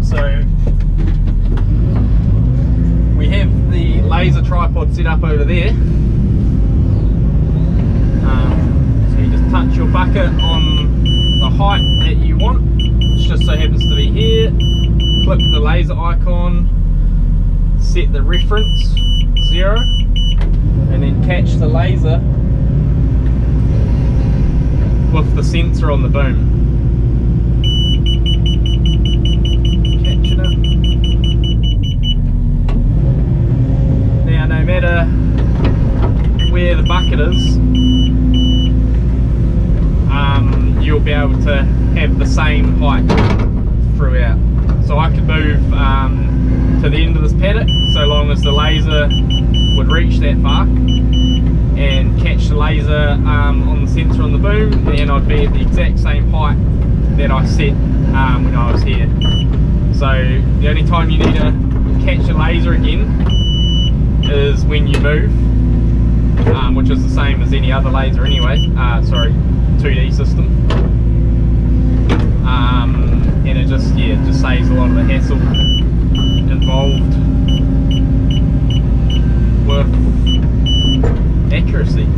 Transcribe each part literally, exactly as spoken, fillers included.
So we have the laser tripod set up over there. Um, so you just touch your bucket on the height that you want, which just so happens to be here. Click the laser icon, set the reference zero, and then catch the laser with the sensor on the boom. Catching it. Now, no matter where the bucket is, um, you'll be able to have the same height throughout. So I could move um, to the end of this paddock so long as the laser would reach that far, and catch the laser um, on the sensor on the boom, and I'd be at the exact same height that I set um, when I was here. So the only time you need to catch a laser again is when you move, um, which is the same as any other laser anyway, uh, sorry, two D system. Um, and it just, yeah, it just saves a lot of the hassle involved with accuracy.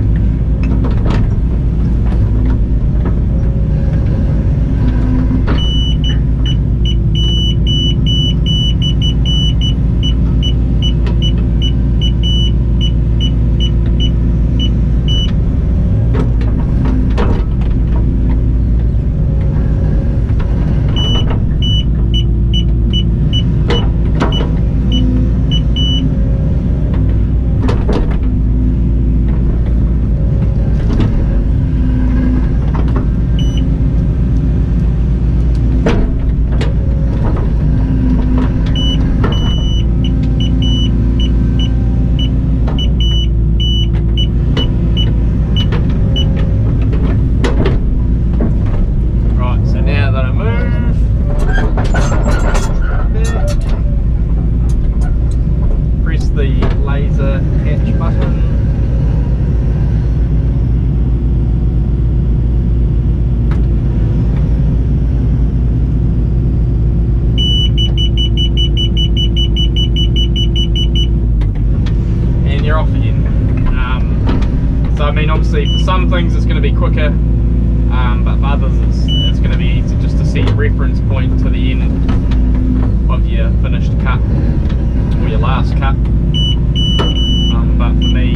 Obviously for some things it's going to be quicker, um, but for others it's, it's going to be easy just to set a reference point to the end of your finished cut or your last cut. Um, but for me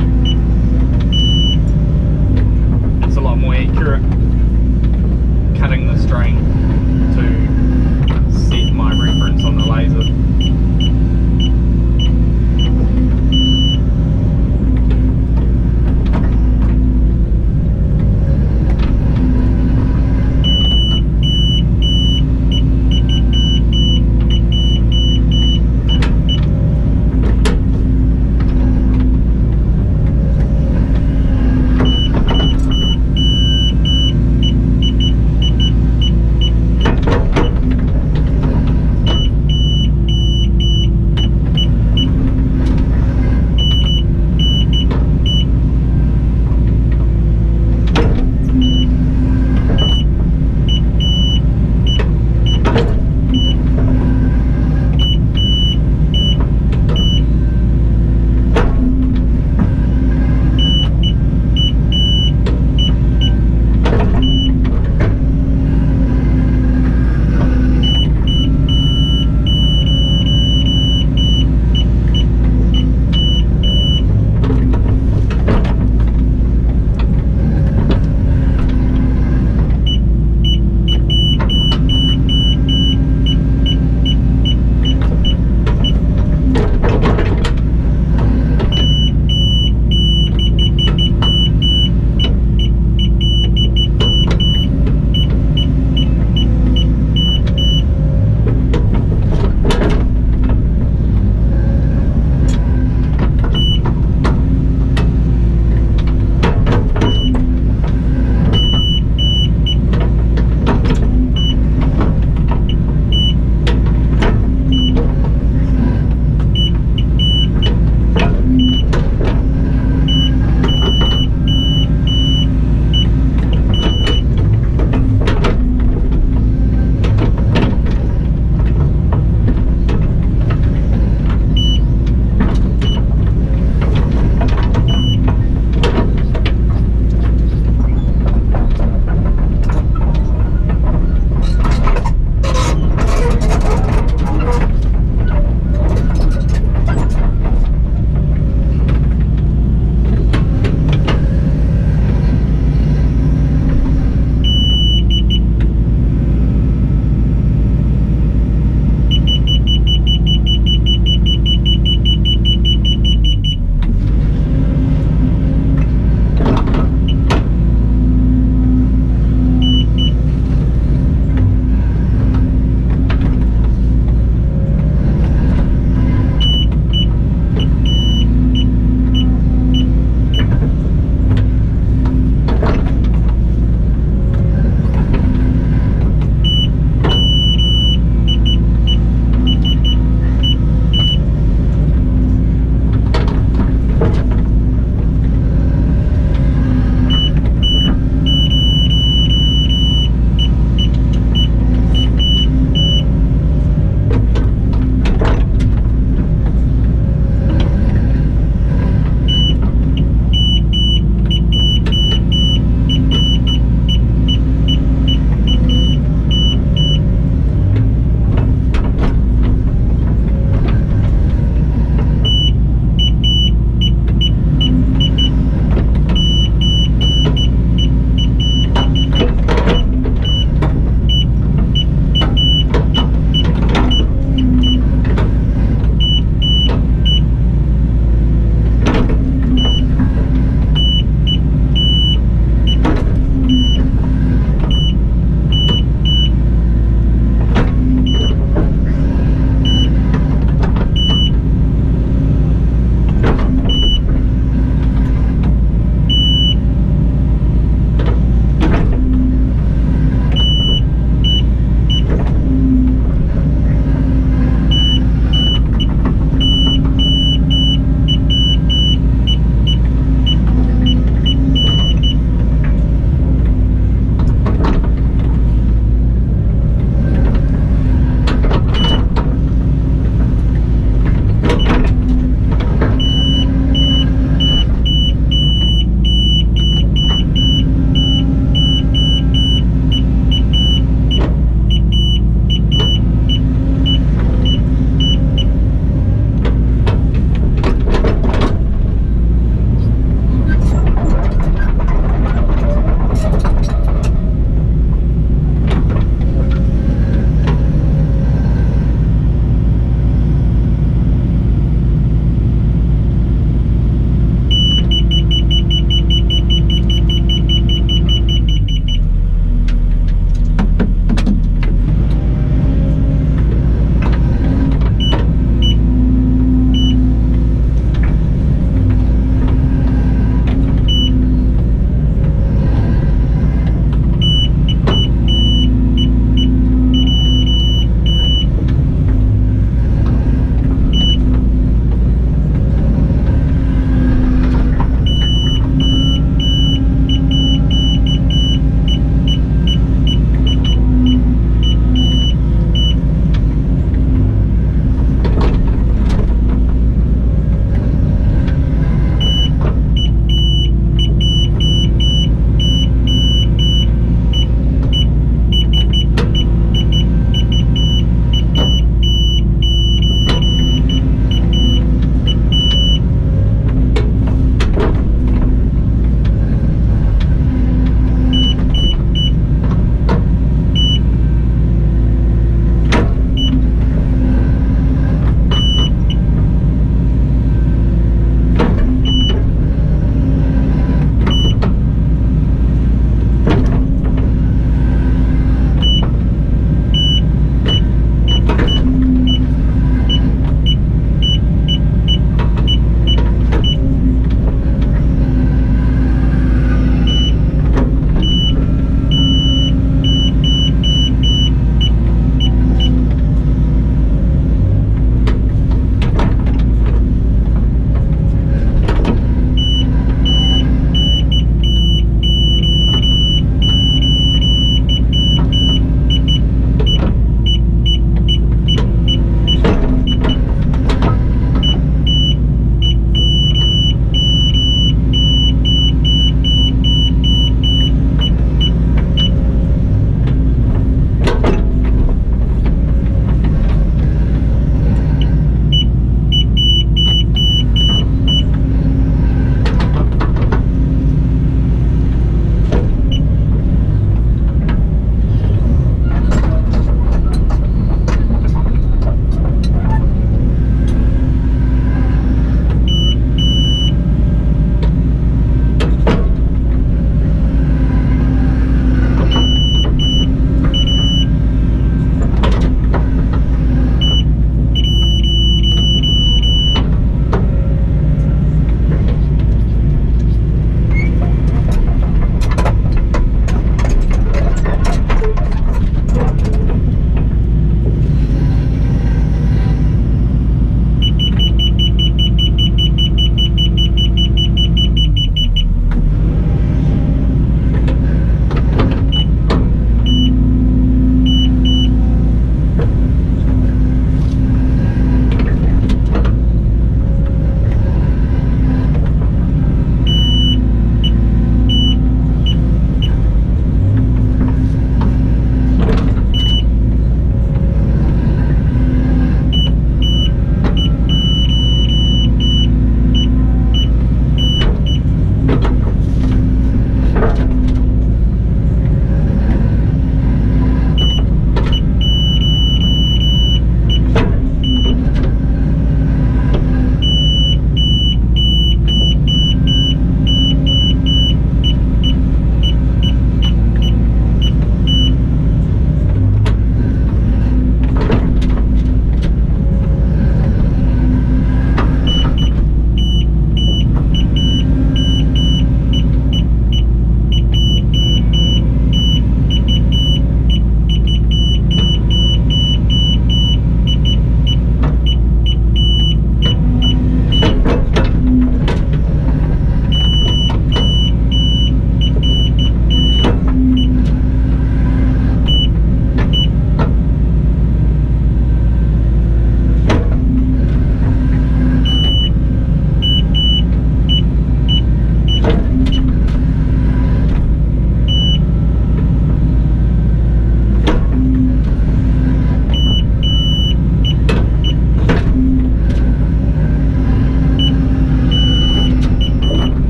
it's a lot more accurate cutting the string.